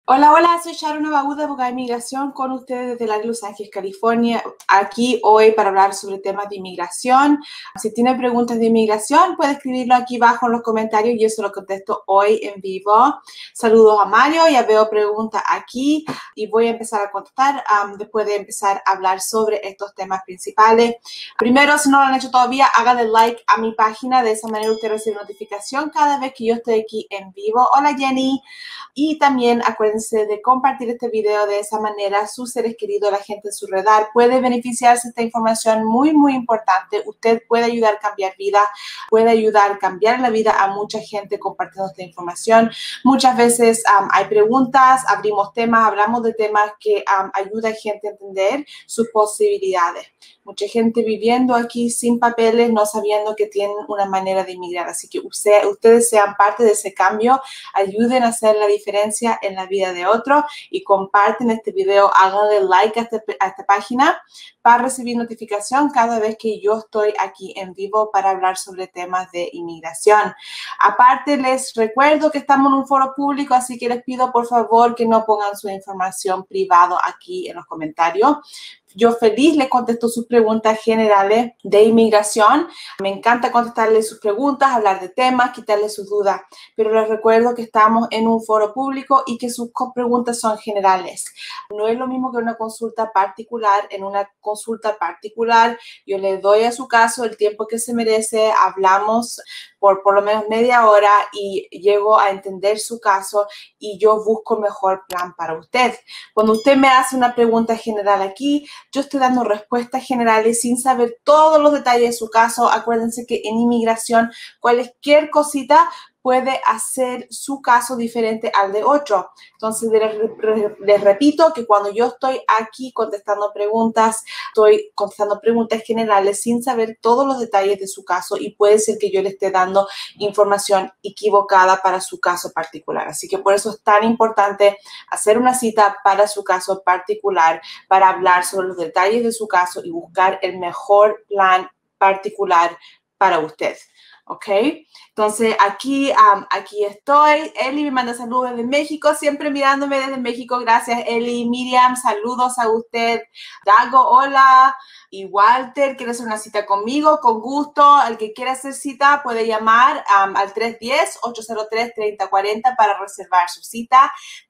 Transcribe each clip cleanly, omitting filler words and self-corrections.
Hola, hola, soy Sharon Abaúda, abogada de inmigración, con ustedes desde Los Ángeles, California, aquí hoy para hablar sobre temas de inmigración. Si tiene preguntas de inmigración, puede escribirlo aquí abajo en los comentarios y yo se lo contesto hoy en vivo. Saludos a Mario, ya veo preguntas aquí y voy a empezar a contestar después de empezar a hablar sobre estos temas principales. Primero, si no lo han hecho todavía, háganle like a mi página, de esa manera usted recibe notificación cada vez que yo estoy aquí en vivo. Hola, Jenny. Y también acuérdense de compartir este video, de esa manera sus seres queridos, la gente en su radar puede beneficiarse de esta información muy importante. Usted puede ayudar a cambiar vida, puede ayudar a cambiar la vida a mucha gente compartiendo esta información. Muchas veces hay preguntas, abrimos temas, hablamos de temas que ayuda a gente a entender sus posibilidades. Mucha gente viviendo aquí sin papeles, no sabiendo que tienen una manera de emigrar. Así que ustedes sean parte de ese cambio, ayuden a hacer la diferencia en la vida de otros y comparten este video, háganle like a esta página para recibir notificación cada vez que yo estoy aquí en vivo para hablar sobre temas de inmigración. Aparte, les recuerdo que estamos en un foro público, así que les pido por favor que no pongan su información privada aquí en los comentarios. Yo feliz les contesto sus preguntas generales de inmigración. Me encanta contestarles sus preguntas, hablar de temas, quitarles sus dudas. Pero les recuerdo que estamos en un foro público y que sus preguntas son generales. No es lo mismo que una consulta particular. En una consulta particular, yo le doy a su caso el tiempo que se merece, hablamos por lo menos media hora y llego a entender su caso y yo busco el mejor plan para usted. Cuando usted me hace una pregunta general aquí, yo estoy dando respuestas generales sin saber todos los detalles de su caso. Acuérdense que en inmigración cualquier cosita puede hacer su caso diferente al de otro. Entonces, les repito que cuando yo estoy aquí contestando preguntas, estoy contestando preguntas generales sin saber todos los detalles de su caso y puede ser que yo le esté dando información equivocada para su caso particular. Así que por eso es tan importante hacer una cita para su caso particular, para hablar sobre los detalles de su caso y buscar el mejor plan particular para usted. ¿Ok? Entonces, aquí estoy. Eli me manda saludos desde México, siempre mirándome desde México. Gracias, Eli. Miriam, saludos a usted. Dago, hola. Y Walter, ¿quiere hacer una cita conmigo? Con gusto. El que quiera hacer cita puede llamar al 310-803-3040 para reservar su cita.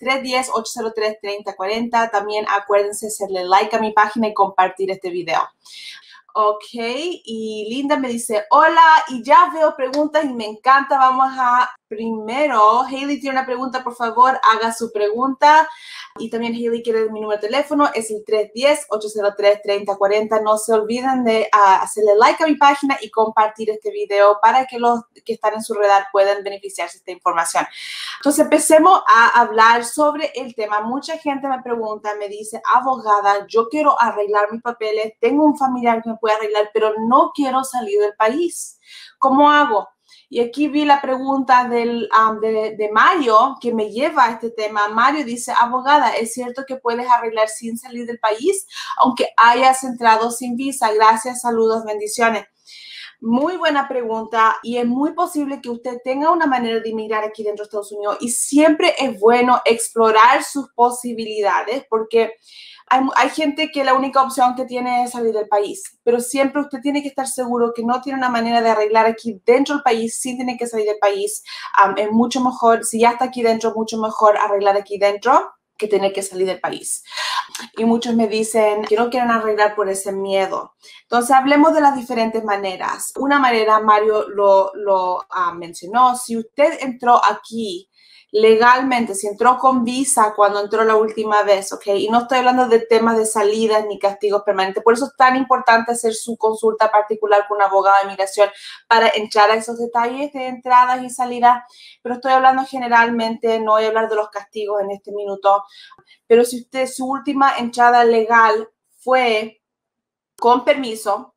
310-803-3040. También acuérdense de hacerle like a mi página y compartir este video. Ok, y Linda me dice, hola, y ya veo preguntas y me encanta. Vamos a primero, Hailey tiene una pregunta, por favor, haga su pregunta. Y también Hailey quiere mi número de teléfono, es el 310-803-3040. No se olviden de hacerle like a mi página y compartir este video para que los que están en su radar puedan beneficiarse de esta información. Entonces, empecemos a hablar sobre el tema. Mucha gente me pregunta, me dice, abogada, yo quiero arreglar mis papeles, tengo un familiar que me puede arreglar, pero no quiero salir del país. ¿Cómo hago? Y aquí vi la pregunta de Mario que me lleva a este tema. Mario dice, abogada, ¿es cierto que puedes arreglar sin salir del país, aunque hayas entrado sin visa? Gracias, saludos, bendiciones. Muy buena pregunta y es muy posible que usted tenga una manera de inmigrar aquí dentro de Estados Unidos y siempre es bueno explorar sus posibilidades porque hay gente que la única opción que tiene es salir del país, pero siempre usted tiene que estar seguro que no tiene una manera de arreglar aquí dentro del país sin tener que salir del país. Es mucho mejor, si ya está aquí dentro, mucho mejor arreglar aquí dentro que tener que salir del país. Y muchos me dicen que no quieren arreglar por ese miedo. Entonces, hablemos de las diferentes maneras. Una manera, Mario lo mencionó, si usted entró aquí legalmente, si entró con visa cuando entró la última vez, ¿ok? Y no estoy hablando de temas de salidas ni castigos permanentes. Por eso es tan importante hacer su consulta particular con un abogado de inmigración para entrar a esos detalles de entradas y salidas. Pero estoy hablando generalmente, no voy a hablar de los castigos en este minuto. Pero si usted, su última entrada legal fue con permiso,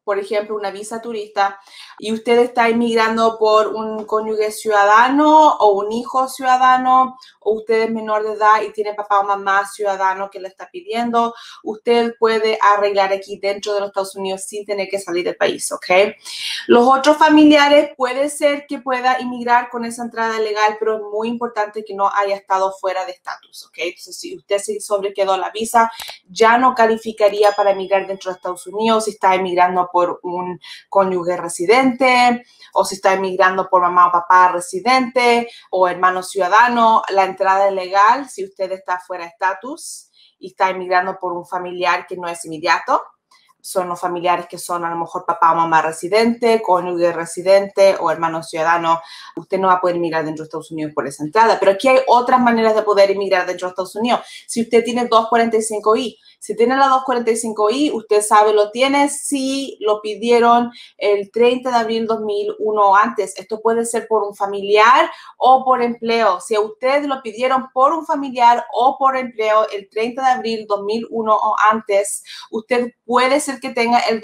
por ejemplo, una visa turista y usted está inmigrando por un cónyuge ciudadano o un hijo ciudadano, o usted es menor de edad y tiene papá o mamá ciudadano que le está pidiendo, usted puede arreglar aquí dentro de los Estados Unidos sin tener que salir del país, ¿ok? Los otros familiares puede ser que pueda inmigrar con esa entrada legal, pero es muy importante que no haya estado fuera de estatus, ¿ok? Entonces, si usted se sobrequedó la visa, ya no calificaría para emigrar dentro de Estados Unidos si está emigrando por un cónyuge residente o si está emigrando por mamá o papá residente o hermano ciudadano. La entrada legal, si usted está fuera de estatus y está emigrando por un familiar que no es inmediato, son los familiares que son a lo mejor papá o mamá residente, cónyuge residente o hermano ciudadano, usted no va a poder emigrar dentro de Estados Unidos por esa entrada. Pero aquí hay otras maneras de poder emigrar dentro de Estados Unidos. Si usted tiene 245I, si tiene la 245I, usted sabe lo tiene si lo pidieron el 30 de abril 2001 o antes. Esto puede ser por un familiar o por empleo. Si a usted lo pidieron por un familiar o por empleo el 30 de abril 2001 o antes, usted puede ser que tenga el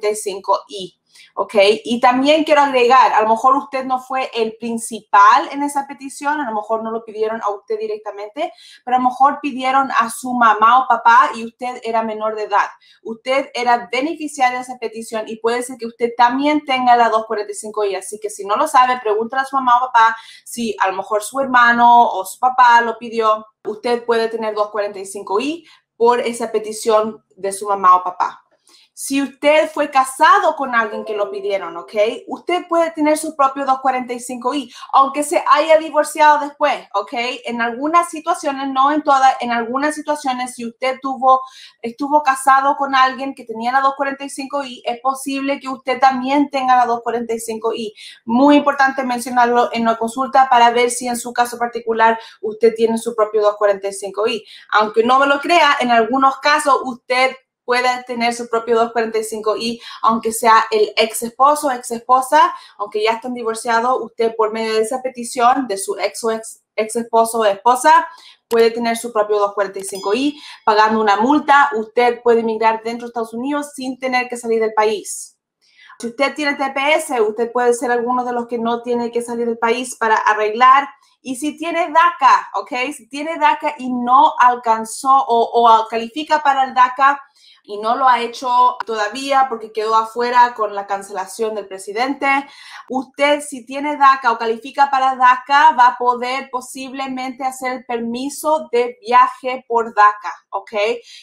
245I. ¿Ok? Y también quiero agregar, a lo mejor usted no fue el principal en esa petición, a lo mejor no lo pidieron a usted directamente, pero a lo mejor pidieron a su mamá o papá y usted era menor de edad. Usted era beneficiario de esa petición y puede ser que usted también tenga la 245I. Así que si no lo sabe, pregúntale a su mamá o papá si a lo mejor su hermano o su papá lo pidió. Usted puede tener 245I por esa petición de su mamá o papá. Si usted fue casado con alguien que lo pidieron, ¿ok? Usted puede tener su propio 245I, aunque se haya divorciado después, ¿ok? En algunas situaciones, no en todas, en algunas situaciones, si usted estuvo casado con alguien que tenía la 245I, es posible que usted también tenga la 245I. Muy importante mencionarlo en la consulta para ver si en su caso particular usted tiene su propio 245I. Aunque no me lo crea, en algunos casos usted puede tener su propio 245I, aunque sea el ex esposo o ex esposa, aunque ya estén divorciados, usted por medio de esa petición de su ex esposo o esposa puede tener su propio 245I, pagando una multa. Usted puede emigrar dentro de Estados Unidos sin tener que salir del país. Si usted tiene TPS, usted puede ser alguno de los que no tiene que salir del país para arreglar. Y si tiene DACA, ¿ok? Si tiene DACA y no alcanzó o califica para el DACA, y no lo ha hecho todavía porque quedó afuera con la cancelación del presidente. Usted, si tiene DACA o califica para DACA, va a poder posiblemente hacer el permiso de viaje por DACA, ¿ok?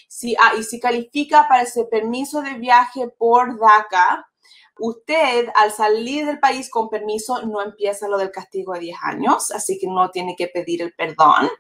Y si califica para ese permiso de viaje por DACA, usted, al salir del país con permiso, no empieza lo del castigo de 10 años, así que no tiene que pedir el perdón.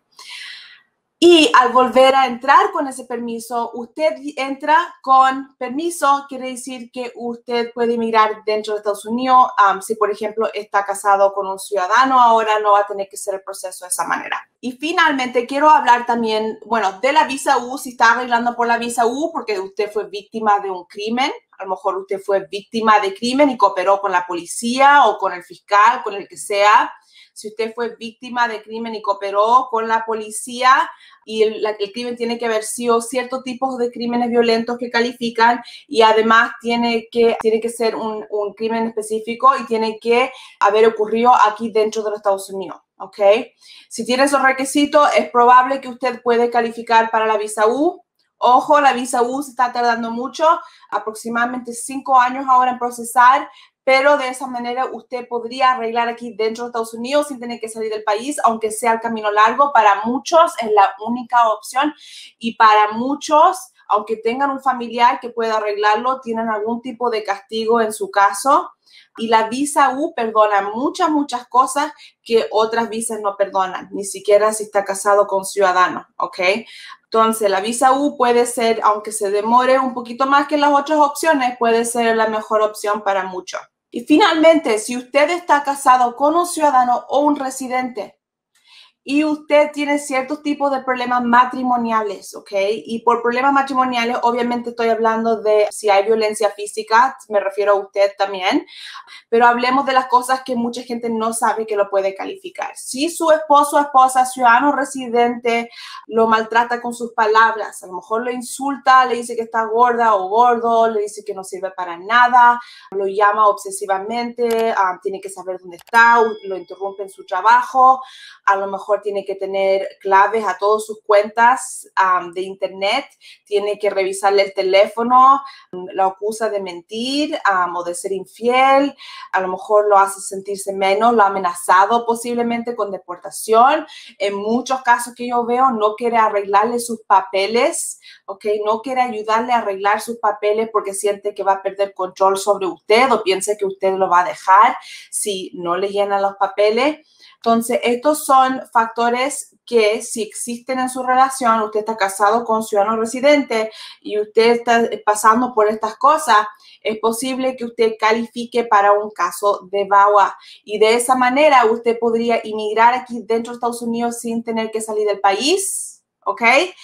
Y al volver a entrar con ese permiso, usted entra con permiso, quiere decir que usted puede emigrar dentro de Estados Unidos. Si, por ejemplo, está casado con un ciudadano, ahora no va a tener que hacer el proceso de esa manera. Y finalmente, quiero hablar también, bueno, de la visa U, si está arreglando por la visa U, porque usted fue víctima de un crimen. A lo mejor usted fue víctima de crimen y cooperó con la policía o con el fiscal, con el que sea. Si usted fue víctima de crimen y cooperó con la policía y el crimen tiene que haber sido ciertos tipos de crímenes violentos que califican y además tiene que ser un crimen específico y tiene que haber ocurrido aquí dentro de los Estados Unidos, ¿ok? Si tiene esos requisitos, es probable que usted puede calificar para la visa U. Ojo, la visa U se está tardando mucho, aproximadamente 5 años ahora en procesar, pero de esa manera usted podría arreglar aquí dentro de Estados Unidos sin tener que salir del país, aunque sea el camino largo. Para muchos es la única opción y para muchos, aunque tengan un familiar que pueda arreglarlo, tienen algún tipo de castigo en su caso. Y la visa U perdona muchas cosas que otras visas no perdonan, ni siquiera si está casado con ciudadano, ¿ok? Entonces, la visa U puede ser, aunque se demore un poquito más que las otras opciones, puede ser la mejor opción para muchos. Y finalmente, si usted está casado con un ciudadano o un residente y usted tiene ciertos tipos de problemas matrimoniales, ¿ok? Y por problemas matrimoniales, obviamente estoy hablando de si hay violencia física, me refiero a usted también, pero hablemos de las cosas que mucha gente no sabe que lo puede calificar. Si su esposo o esposa, ciudadano residente, lo maltrata con sus palabras, a lo mejor lo insulta, le dice que está gorda o gordo, le dice que no sirve para nada, lo llama obsesivamente, tiene que saber dónde está, lo interrumpe en su trabajo, a lo mejor tiene que tener claves a todas sus cuentas de internet, tiene que revisarle el teléfono, lo acusa de mentir o de ser infiel, a lo mejor lo hace sentirse menos, lo ha amenazado posiblemente con deportación. En muchos casos que yo veo, no quiere arreglarle sus papeles, ¿ok? No quiere ayudarle a arreglar sus papeles porque siente que va a perder control sobre usted o piensa que usted lo va a dejar si no le llenan los papeles. Entonces, estos son factores que si existen en su relación, usted está casado con un ciudadano residente y usted está pasando por estas cosas, es posible que usted califique para un caso de VAWA. Y de esa manera, usted podría inmigrar aquí dentro de Estados Unidos sin tener que salir del país, ¿ok?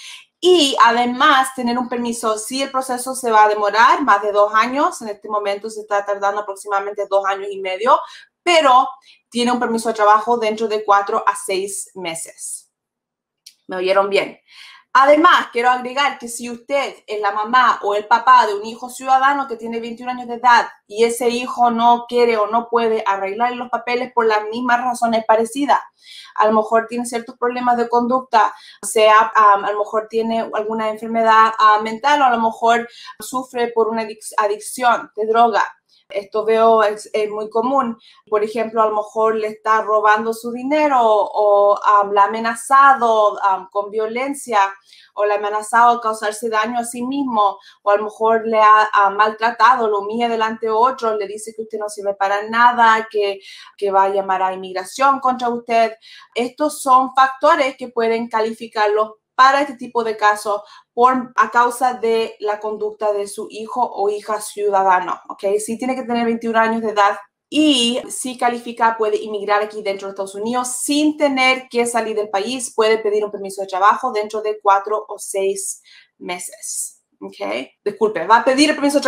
Y además tener un permiso, si el proceso se va a demorar más de 2 años, en este momento se está tardando aproximadamente 2 años y medio, pero tiene un permiso de trabajo dentro de 4 a 6 meses. ¿Me oyeron bien? Además, quiero agregar que si usted es la mamá o el papá de un hijo ciudadano que tiene 21 años de edad y ese hijo no quiere o no puede arreglar los papeles por las mismas razones parecidas, a lo mejor tiene ciertos problemas de conducta, sea a lo mejor tiene alguna enfermedad mental o a lo mejor sufre por una adicción de droga. Esto veo es muy común. Por ejemplo, a lo mejor le está robando su dinero o la ha amenazado con violencia o le ha amenazado causarse daño a sí mismo o a lo mejor le ha maltratado, lo humilla delante de otros, le dice que usted no sirve para nada, que va a llamar a inmigración contra usted. Estos son factores que pueden calificarlo para este tipo de casos a causa de la conducta de su hijo o hija ciudadano, ¿ok? Sí tiene que tener 21 años de edad y si califica puede inmigrar aquí dentro de Estados Unidos sin tener que salir del país, puede pedir un permiso de trabajo dentro de 4 o 6 meses. Okay. Disculpe, va a pedir el permiso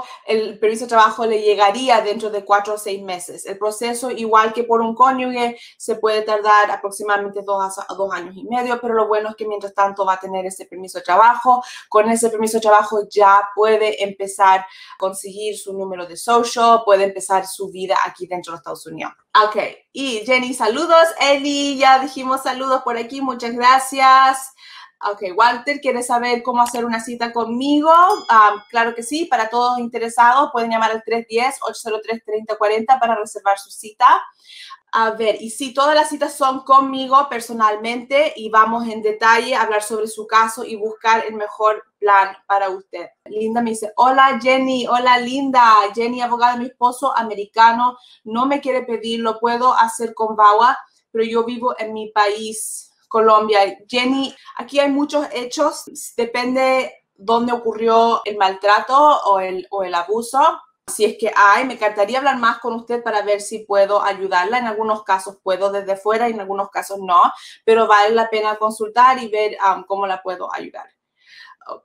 de trabajo le llegaría dentro de 4 o 6 meses. El proceso, igual que por un cónyuge, se puede tardar aproximadamente 2 años y medio, pero lo bueno es que mientras tanto va a tener ese permiso de trabajo. Con ese permiso de trabajo ya puede empezar a conseguir su número de social, puede empezar su vida aquí dentro de Estados Unidos. Ok, y Jenny, saludos. Eli, ya dijimos saludos por aquí, muchas gracias. Ok, Walter, ¿quiere saber cómo hacer una cita conmigo? Claro que sí, para todos interesados pueden llamar al 310-803-3040 para reservar su cita. A ver, y sí, todas las citas son conmigo personalmente y vamos en detalle a hablar sobre su caso y buscar el mejor plan para usted. Linda me dice, hola Jenny, hola Linda. Jenny, abogada de mi esposo americano, no me quiere pedir, lo puedo hacer con VAWA, pero yo vivo en mi país. Colombia. Jenny, aquí hay muchos hechos, depende dónde ocurrió el maltrato o el abuso. Si es que hay, me encantaría hablar más con usted para ver si puedo ayudarla. En algunos casos puedo desde fuera y en algunos casos no, pero vale la pena consultar y ver cómo la puedo ayudar. Ok.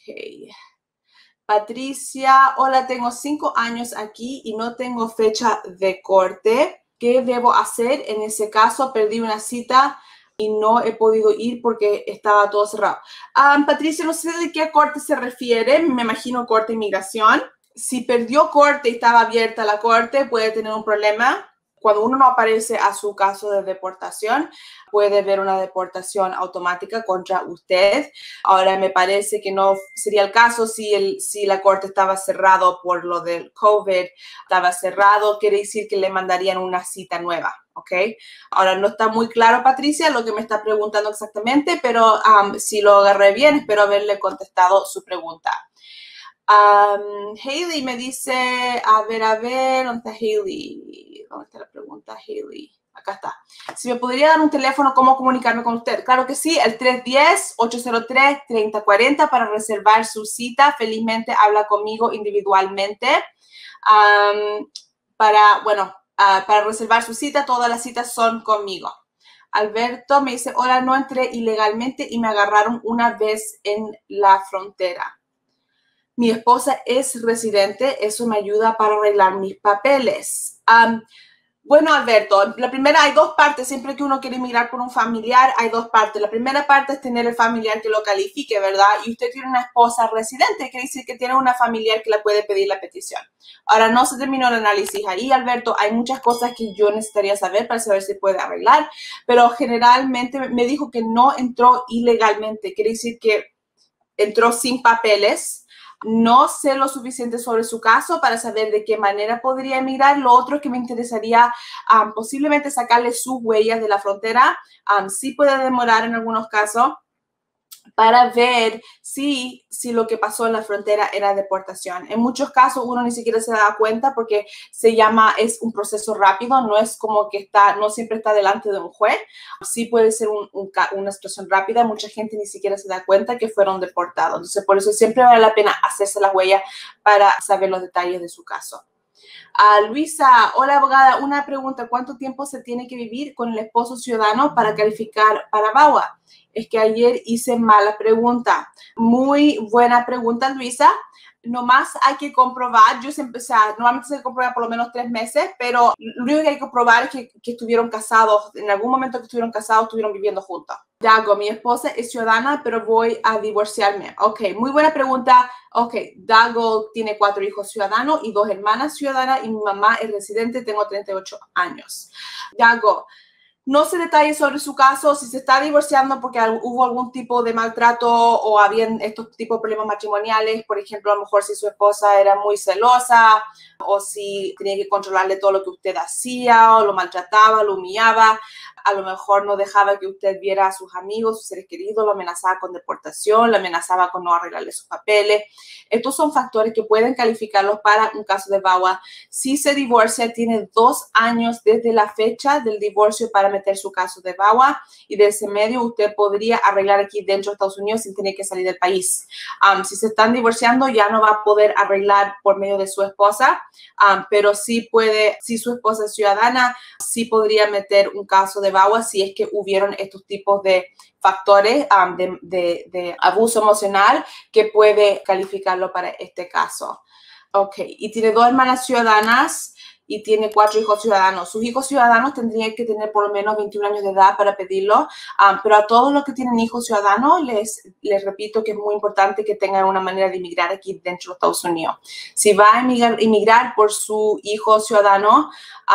Patricia, hola, tengo 5 años aquí y no tengo fecha de corte. ¿Qué debo hacer? En ese caso, perdí una cita y no he podido ir porque estaba todo cerrado. Patricia, no sé de qué corte se refiere, me imagino corte de inmigración. Si perdió corte y estaba abierta la corte, puede tener un problema. Cuando uno no aparece a su caso de deportación, puede haber una deportación automática contra usted. Ahora, me parece que no sería el caso si la corte estaba cerrado por lo del COVID, estaba cerrado, quiere decir que le mandarían una cita nueva, ¿ok? Ahora, no está muy claro, Patricia, lo que me está preguntando exactamente, pero si lo agarré bien, espero haberle contestado su pregunta. Hailey me dice, a ver, ¿dónde está Hailey? ¿Dónde está la pregunta, Hailey? Acá está. Si me podría dar un teléfono, ¿cómo comunicarme con usted? Claro que sí, el 310-803-3040 para reservar su cita. Felizmente habla conmigo individualmente. Para reservar su cita, todas las citas son conmigo. Alberto me dice, hola, no entré ilegalmente y me agarraron una vez en la frontera. Mi esposa es residente, eso me ayuda para arreglar mis papeles. Bueno, Alberto, la primera, hay dos partes. Siempre que uno quiere emigrar por un familiar, hay dos partes. La primera parte es tener el familiar que lo califique, ¿verdad? Y usted tiene una esposa residente, quiere decir que tiene una familiar que le puede pedir la petición. Ahora, no se terminó el análisis ahí, Alberto. Hay muchas cosas que yo necesitaría saber para saber si puede arreglar, pero generalmente me dijo que no entró ilegalmente. Quiere decir que entró sin papeles. No sé lo suficiente sobre su caso para saber de qué manera podría emigrar. Lo otro que me interesaría posiblemente sacarle sus huellas de la frontera. Sí puede demorar en algunos casos para ver si lo que pasó en la frontera era deportación. En muchos casos uno ni siquiera se da cuenta porque es un proceso rápido, no es como que no siempre está delante de un juez. Sí puede ser una situación rápida, mucha gente ni siquiera se da cuenta que fueron deportados. Entonces, por eso siempre vale la pena hacerse la huella para saber los detalles de su caso. Luisa, hola abogada, una pregunta, ¿cuánto tiempo se tiene que vivir con el esposo ciudadano para calificar para VAWA? Es que ayer hice mala pregunta. Muy buena pregunta, Luisa. Nomás hay que comprobar, normalmente se comprueba por lo menos 3 meses, pero lo único que hay que comprobar es que estuvieron casados, en algún momento que estuvieron casados, estuvieron viviendo juntos. Dago, mi esposa es ciudadana, pero voy a divorciarme. Ok, muy buena pregunta. Ok, Dago tiene 4 hijos ciudadanos y 2 hermanas ciudadanas y mi mamá es residente, tengo 38 años. Dago, no sé detalles sobre su caso, si se está divorciando porque hubo algún tipo de maltrato o habían estos tipos de problemas matrimoniales, por ejemplo, a lo mejor si su esposa era muy celosa o si tenía que controlarle todo lo que usted hacía o lo maltrataba, lo humillaba, a lo mejor no dejaba que usted viera a sus amigos, sus seres queridos, lo amenazaba con deportación, lo amenazaba con no arreglarle sus papeles. Estos son factores que pueden calificarlos para un caso de VAWA. Si se divorcia, tiene 2 años desde la fecha del divorcio para meter su caso de VAWA y de ese medio usted podría arreglar aquí dentro de Estados Unidos sin tener que salir del país. Si se están divorciando, ya no va a poder arreglar por medio de su esposa, pero sí puede, si su esposa es ciudadana, sí podría meter un caso de VAWA si es que hubieron estos tipos de factores de abuso emocional que puede calificarlo para este caso. Ok, y tiene 2 hermanas ciudadanas y tiene 4 hijos ciudadanos. Sus hijos ciudadanos tendrían que tener por lo menos 21 años de edad para pedirlo, pero a todos los que tienen hijos ciudadanos les repito que es muy importante que tengan una manera de inmigrar aquí dentro de Estados Unidos. Si va a inmigrar por su hijo ciudadano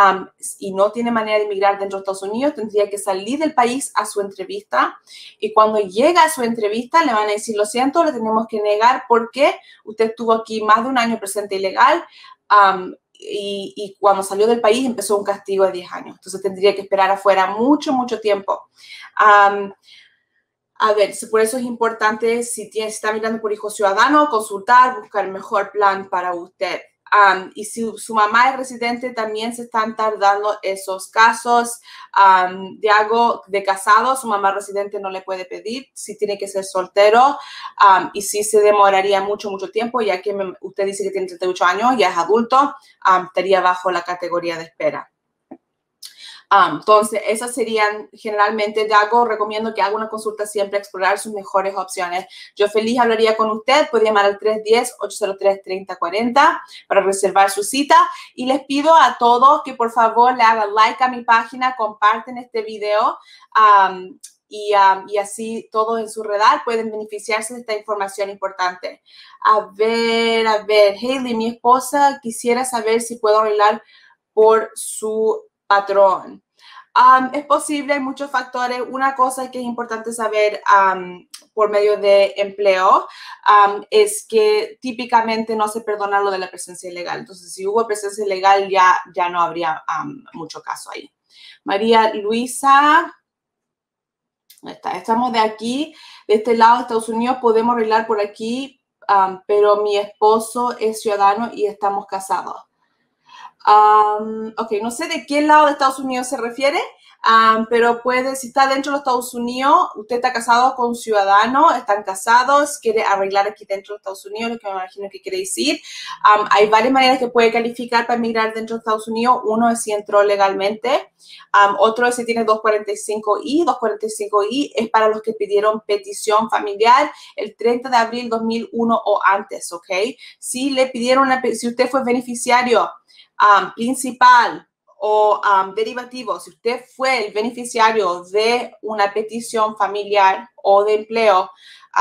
y no tiene manera de inmigrar dentro de Estados Unidos, tendría que salir del país a su entrevista y cuando llega a su entrevista le van a decir, lo siento, le tenemos que negar porque usted estuvo aquí más de un año presente ilegal, y cuando salió del país empezó un castigo de 10 años. Entonces tendría que esperar afuera mucho, mucho tiempo. A ver, por eso es importante, si está mirando por hijo ciudadano, consultar, buscar el mejor plan para usted. Y si su mamá es residente, también se están tardando esos casos de casado. Su mamá residente no le puede pedir si tiene que ser soltero y sí se demoraría mucho, mucho tiempo, ya que usted dice que tiene 38 años, ya es adulto, estaría bajo la categoría de espera. Entonces, esas serían generalmente, recomiendo que haga una consulta siempre, explorar sus mejores opciones. Yo feliz hablaría con usted, puede llamar al 310-803-3040 para reservar su cita. Y les pido a todos que por favor le hagan like a mi página, comparten este video y así todos en su redal pueden beneficiarse de esta información importante. A ver, Hailey, mi esposa quisiera saber si puedo arreglar por su patrón. Es posible, hay muchos factores. Una cosa que es importante saber por medio de empleo es que típicamente no se perdona lo de la presencia ilegal. Entonces, si hubo presencia ilegal, ya no habría mucho caso ahí. María Luisa, estamos de aquí, de este lado de Estados Unidos, podemos arreglar por aquí, pero mi esposo es ciudadano y estamos casados. Ok, no sé de qué lado de Estados Unidos se refiere, pero si está dentro de los Estados Unidos, usted está casado con un ciudadano, están casados, quiere arreglar aquí dentro de Estados Unidos, lo que me imagino que quiere decir. Hay varias maneras que puede calificar para emigrar dentro de Estados Unidos. Uno es si entró legalmente, otro es si tiene 245I. 245I es para los que pidieron petición familiar el 30 de abril 2001 o antes, ¿ok? Si le pidieron si usted fue beneficiario principal o derivativo, si usted fue el beneficiario de una petición familiar o de empleo,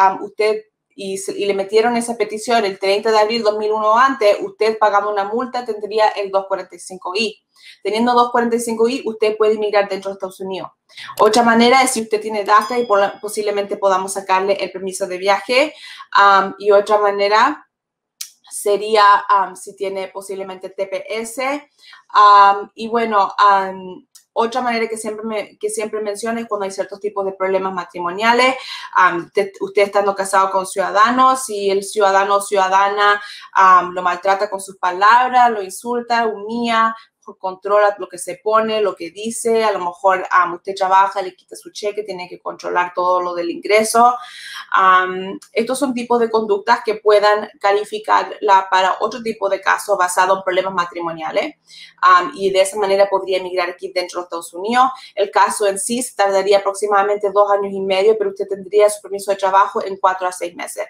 y le metieron esa petición el 30 de abril 2001 antes, usted pagando una multa tendría el 245I. Teniendo 245I, usted puede emigrar dentro de Estados Unidos. Otra manera es si usted tiene DACA y posiblemente podamos sacarle el permiso de viaje. Y otra manera sería si tiene posiblemente TPS. Y bueno, otra manera que siempre menciono es cuando hay ciertos tipos de problemas matrimoniales. Usted estando casado con ciudadanos, si el ciudadano o ciudadana lo maltrata con sus palabras, lo insulta, humilla, controla lo que se pone, lo que dice, a lo mejor usted trabaja, le quita su cheque, tiene que controlar todo lo del ingreso. Estos son tipos de conductas que puedan calificarla para otro tipo de caso basado en problemas matrimoniales, y de esa manera podría emigrar aquí dentro de Estados Unidos. El caso en sí tardaría aproximadamente 2 años y medio, pero usted tendría su permiso de trabajo en 4 a 6 meses.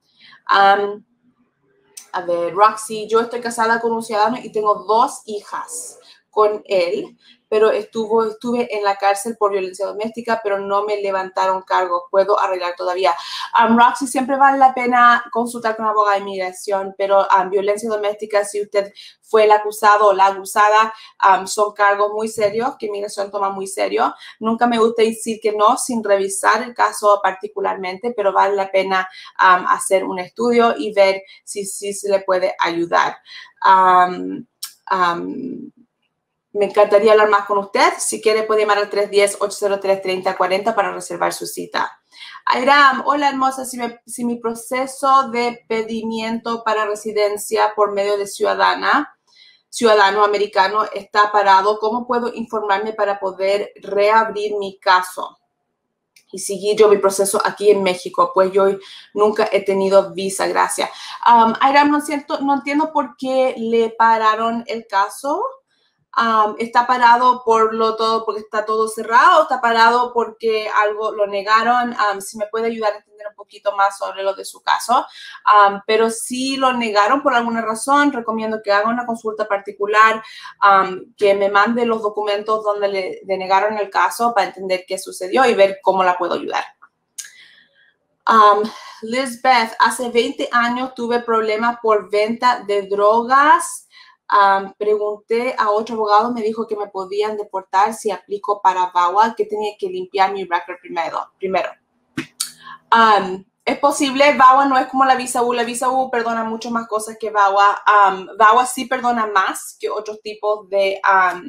A ver, Roxy, yo estoy casada con un ciudadano y tengo 2 hijas con él, pero estuve en la cárcel por violencia doméstica, pero no me levantaron cargos. ¿Puedo arreglar todavía? Roxy, siempre vale la pena consultar con un abogado de inmigración, pero violencia doméstica, si usted fue el acusado o la acusada, son cargos muy serios que inmigración toma muy serio. Nunca me gusta decir que no sin revisar el caso particularmente, pero vale la pena hacer un estudio y ver si se le puede ayudar. Me encantaría hablar más con usted. Si quiere, puede llamar al 310-803-3040 para reservar su cita. Airam, hola hermosa, si mi proceso de pedimiento para residencia por medio de ciudadano americano está parado, ¿cómo puedo informarme para poder reabrir mi caso y seguir yo mi proceso aquí en México? Pues yo nunca he tenido visa, gracias. Airam, no entiendo por qué le pararon el caso. ¿Está parado porque está todo cerrado? ¿Está parado porque algo lo negaron? Si me puede ayudar a entender un poquito más sobre lo de su caso. Pero si lo negaron por alguna razón, recomiendo que haga una consulta particular, que me mande los documentos donde le denegaron el caso para entender qué sucedió y ver cómo la puedo ayudar. Lisbeth, hace 20 años tuve problemas por venta de drogas. Pregunté a otro abogado, me dijo que me podían deportar si aplico para VAWA, que tenía que limpiar mi record primero. Es posible, VAWA no es como la visa U. La visa U perdona mucho más cosas que VAWA. VAWA sí perdona más que otros tipos de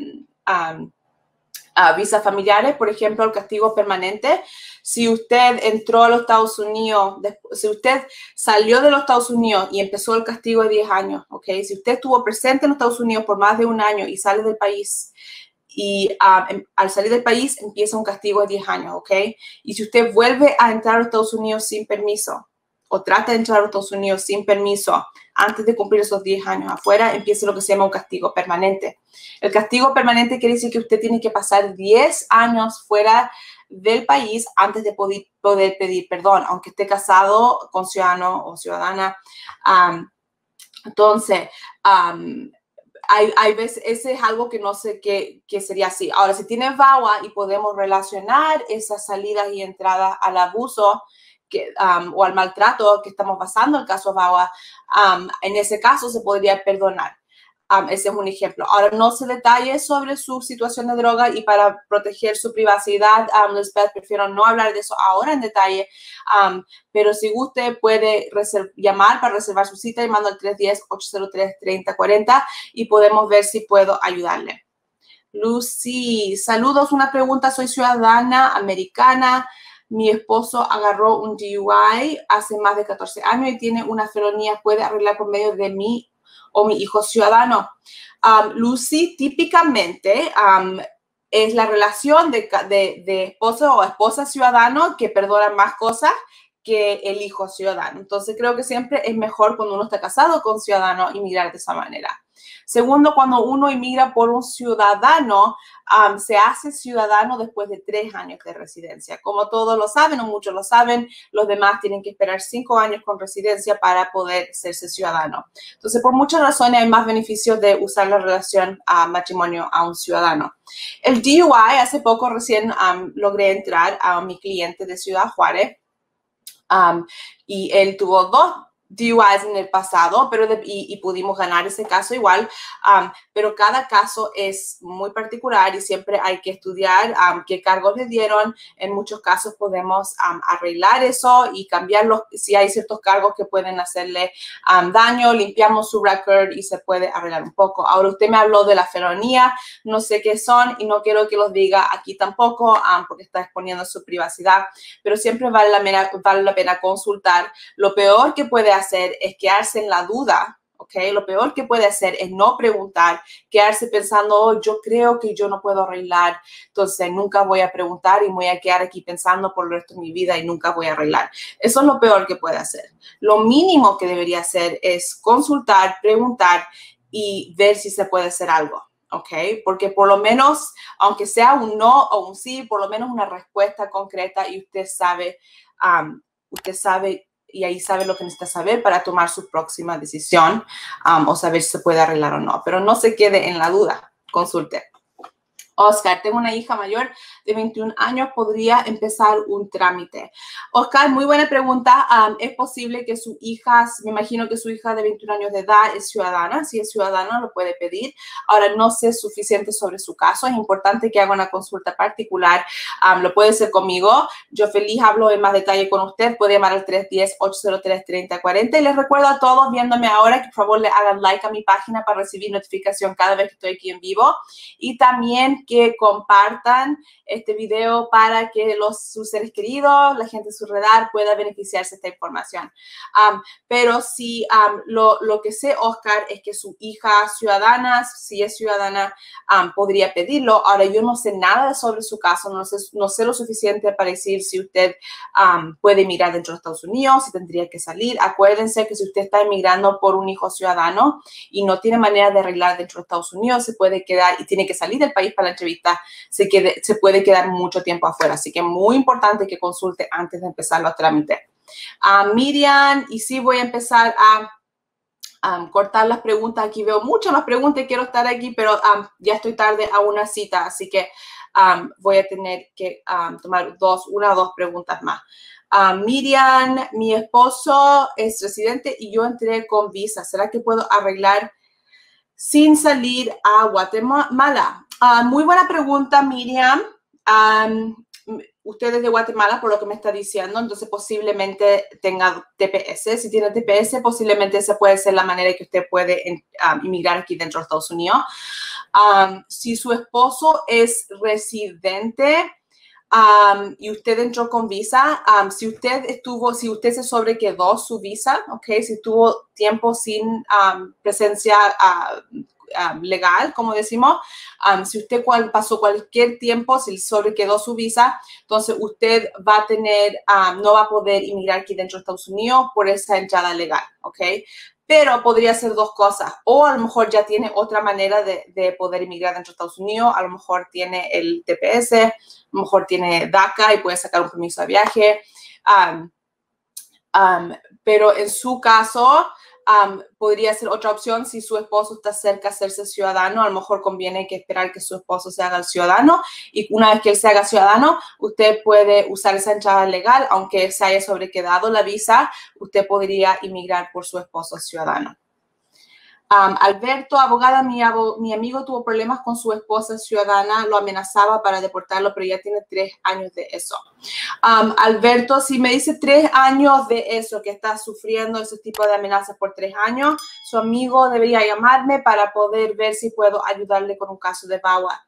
visas familiares, por ejemplo, el castigo permanente. Si usted entró a los Estados Unidos, si usted salió de los Estados Unidos y empezó el castigo de 10 años, ¿ok? Si usted estuvo presente en los Estados Unidos por más de 1 año y sale del país, y al salir del país empieza un castigo de 10 años, ¿ok? Y si usted vuelve a entrar a los Estados Unidos sin permiso, o trata de entrar a los Estados Unidos sin permiso antes de cumplir esos 10 años afuera, empieza lo que se llama un castigo permanente. El castigo permanente quiere decir que usted tiene que pasar 10 años fuera del país antes de poder pedir perdón, aunque esté casado con ciudadano o ciudadana. Entonces, hay veces, ese es algo que no sé qué sería así. Ahora, si tiene VAWA y podemos relacionar esas salidas y entradas al abuso o al maltrato que estamos basando el caso VAWA, en ese caso se podría perdonar. Ese es un ejemplo. Ahora, no se detalle sobre su situación de droga y para proteger su privacidad, Lisbeth, prefiero no hablar de eso ahora en detalle, pero si usted puede llamar para reservar su cita, llamando al 310-803-3040 y podemos ver si puedo ayudarle. Lucy, saludos, una pregunta, soy ciudadana americana. Mi esposo agarró un DUI hace más de 14 años y tiene una felonía. ¿Puede arreglar por medio de mí o mi hijo ciudadano. Lucy, típicamente es la relación de esposo o esposa ciudadano que perdona más cosas que el hijo ciudadano. Entonces, creo que siempre es mejor cuando uno está casado con ciudadano inmigrar de esa manera. Segundo, cuando uno inmigra por un ciudadano, se hace ciudadano después de 3 años de residencia. Como todos lo saben o muchos lo saben, los demás tienen que esperar 5 años con residencia para poder hacerse ciudadano. Entonces, por muchas razones hay más beneficios de usar la relación a matrimonio a un ciudadano. El DUI, hace poco recién logré entrar a mi cliente de Ciudad Juárez y él tuvo 2 DUIs en el pasado, pero y pudimos ganar ese caso igual, pero cada caso es muy particular y siempre hay que estudiar qué cargos le dieron. En muchos casos podemos arreglar eso y cambiarlos. Si hay ciertos cargos que pueden hacerle daño, limpiamos su record y se puede arreglar un poco. Ahora, usted me habló de la felonía, no sé qué son y no quiero que los diga aquí tampoco porque está exponiendo su privacidad, pero siempre vale la pena consultar. Lo peor que puede hacer es quedarse en la duda, ¿ok? Lo peor que puede hacer es no preguntar, quedarse pensando, oh, yo creo que yo no puedo arreglar, entonces nunca voy a preguntar y me voy a quedar aquí pensando por el resto de mi vida y nunca voy a arreglar. Eso es lo peor que puede hacer. Lo mínimo que debería hacer es consultar, preguntar y ver si se puede hacer algo. ¿Ok? Porque por lo menos, aunque sea un no o un sí, por lo menos una respuesta concreta y usted sabe y ahí sabe lo que necesita saber para tomar su próxima decisión o saber si se puede arreglar o no. Pero no se quede en la duda, consulte. Oscar, tengo una hija mayor de 21 años, ¿podría empezar un trámite? Oscar, muy buena pregunta. ¿Es posible que su hija, me imagino que su hija de 21 años de edad es ciudadana? Si es ciudadana, lo puede pedir. Ahora, no sé suficiente sobre su caso. Es importante que haga una consulta particular. Lo puede hacer conmigo. Yo feliz hablo en más detalle con usted. Puede llamar al 310-803-3040. Y les recuerdo a todos viéndome ahora que por favor le hagan like a mi página para recibir notificación cada vez que estoy aquí en vivo. Y también que compartan este video para que sus seres queridos, la gente de su radar pueda beneficiarse de esta información. Pero si lo que sé, Oscar, es que su hija ciudadana, si es ciudadana, podría pedirlo. Ahora, yo no sé nada sobre su caso, no sé lo suficiente para decir si usted puede emigrar dentro de Estados Unidos, si tendría que salir. Acuérdense que si usted está emigrando por un hijo ciudadano y no tiene manera de arreglar dentro de Estados Unidos, se puede quedar y tiene que salir del país para la entrevista, se puede quedar mucho tiempo afuera. Así que es muy importante que consulte antes de empezar los trámites. Miriam, y sí voy a empezar a cortar las preguntas. Aquí veo muchas más preguntas y quiero estar aquí, pero ya estoy tarde a una cita, así que voy a tener que tomar una o dos preguntas más. Miriam, mi esposo es residente y yo entré con visa. ¿Será que puedo arreglar sin salir a Guatemala? Muy buena pregunta, Miriam. Usted es de Guatemala, por lo que me está diciendo, entonces posiblemente tenga TPS. Si tiene TPS, posiblemente esa puede ser la manera que usted puede inmigrar aquí dentro de Estados Unidos. Si su esposo es residente y usted entró con visa, si usted se sobrequedó su visa, okay, si tuvo tiempo sin presencia legal, como decimos, si usted pasó cualquier tiempo, si sobrequedó su visa, entonces usted va a tener, no va a poder inmigrar aquí dentro de Estados Unidos por esa entrada legal, ¿ok? Pero podría ser dos cosas, o a lo mejor ya tiene otra manera de poder inmigrar dentro de Estados Unidos, a lo mejor tiene el TPS, a lo mejor tiene DACA y puede sacar un permiso de viaje, pero en su caso, podría ser otra opción si su esposo está cerca de hacerse ciudadano. A lo mejor conviene que esperar que su esposo se haga el ciudadano y una vez que él se haga ciudadano, usted puede usar esa entrada legal. Aunque se haya sobrequedado la visa, usted podría inmigrar por su esposo ciudadano. Alberto, abogada, mi amigo tuvo problemas con su esposa ciudadana, lo amenazaba para deportarlo, pero ya tiene 3 años de eso. Alberto, si me dice 3 años de eso, que está sufriendo ese tipo de amenazas por 3 años, su amigo debería llamarme para poder ver si puedo ayudarle con un caso de VAWA.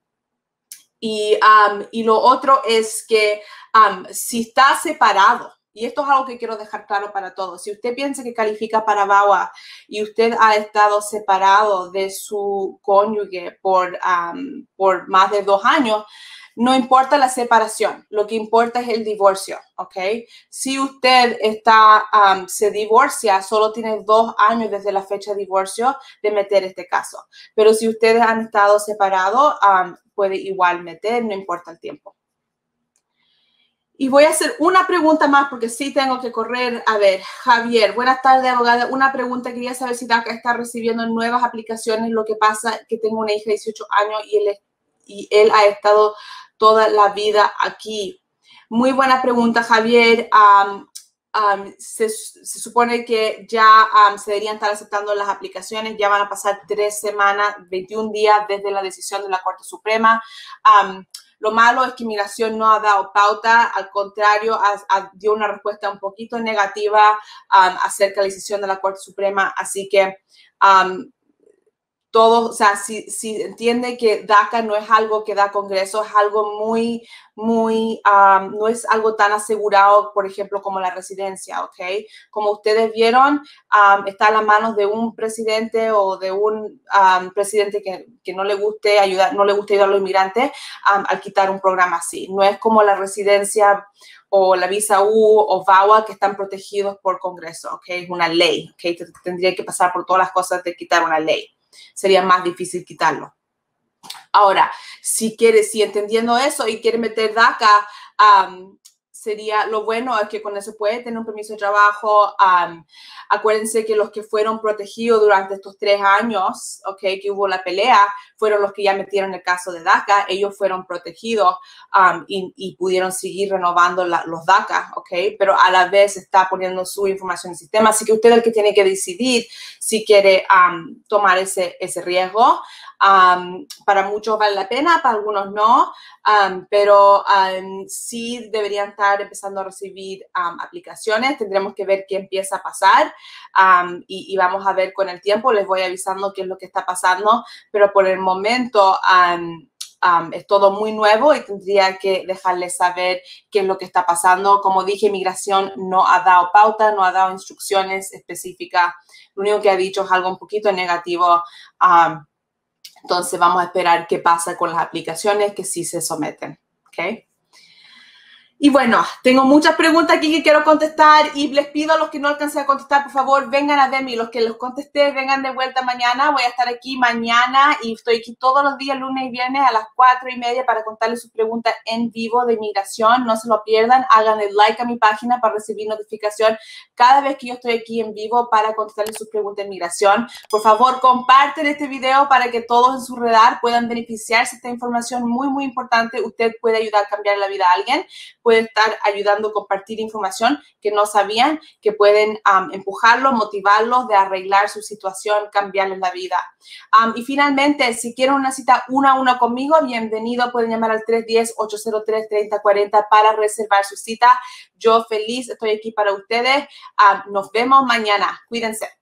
Y lo otro es que si está separado, y esto es algo que quiero dejar claro para todos, si usted piensa que califica para VAWA y usted ha estado separado de su cónyuge por más de 2 años, no importa la separación, lo que importa es el divorcio, ¿ok? Si usted se divorcia, solo tiene 2 años desde la fecha de divorcio de meter este caso. Pero si ustedes han estado separados, puede igual meter, no importa el tiempo. Y voy a hacer una pregunta más porque sí tengo que correr. A ver, Javier, buenas tardes, abogada. Una pregunta, quería saber si DACA está recibiendo nuevas aplicaciones. Lo que pasa es que tengo una hija de 18 años y él ha estado toda la vida aquí. Muy buena pregunta, Javier. Se supone que ya se deberían estar aceptando las aplicaciones. Ya van a pasar 3 semanas, 21 días desde la decisión de la Corte Suprema. Lo malo es que Inmigración no ha dado pauta, al contrario, dio una respuesta un poquito negativa acerca de la decisión de la Corte Suprema. Así que o sea, si entiende que DACA no es algo que da Congreso, es algo no es algo tan asegurado, por ejemplo, como la residencia, ¿ok? Como ustedes vieron, está en las manos de un presidente o de un presidente que no le guste ayudar a los inmigrantes al quitar un programa así. No es como la residencia o la visa U o VAWA que están protegidos por Congreso, ¿ok? Es una ley, ¿ok? Tendría que pasar por todas las cosas de quitar una ley. Sería más difícil quitarlo. Ahora, si entendiendo eso y quiere meter DACA, sería lo bueno es que con eso puede tener un permiso de trabajo. Acuérdense que los que fueron protegidos durante estos 3 años, okay, que hubo la pelea, fueron los que ya metieron el caso de DACA. Ellos fueron protegidos y pudieron seguir renovando los DACA, okay, pero a la vez está poniendo su información en el sistema. Así que usted es el que tiene que decidir si quiere tomar ese riesgo. Para muchos vale la pena, para algunos no, pero sí deberían estar empezando a recibir aplicaciones. Tendremos que ver qué empieza a pasar y vamos a ver con el tiempo. Les voy avisando qué es lo que está pasando, pero por el momento es todo muy nuevo y tendría que dejarles saber qué es lo que está pasando. Como dije, Inmigración no ha dado pauta, no ha dado instrucciones específicas. Lo único que ha dicho es algo un poquito negativo. Entonces, vamos a esperar qué pasa con las aplicaciones que sí se someten, ¿ok? Y bueno, tengo muchas preguntas aquí que quiero contestar y les pido a los que no alcancé a contestar, por favor, vengan a verme. Los que los contesté, vengan de vuelta mañana. Voy a estar aquí mañana y estoy aquí todos los días, lunes y viernes, a las 4:30 para contarles sus preguntas en vivo de inmigración. No se lo pierdan. Hagan el like a mi página para recibir notificación cada vez que yo estoy aquí en vivo para contestarles sus preguntas de inmigración. Por favor, comparten este video para que todos en su radar puedan beneficiarse de esta información muy, muy importante. Usted puede ayudar a cambiar la vida a alguien. Puede estar ayudando a compartir información que no sabían, que pueden empujarlos, motivarlos de arreglar su situación, cambiarles la vida. Y finalmente, si quieren una cita 1 a 1 conmigo, bienvenido. Pueden llamar al 310-803-3040 para reservar su cita. Yo feliz estoy aquí para ustedes. Nos vemos mañana. Cuídense.